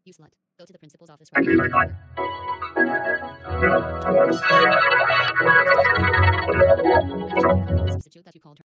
You slut. Go to the principal's office right now. I just called her.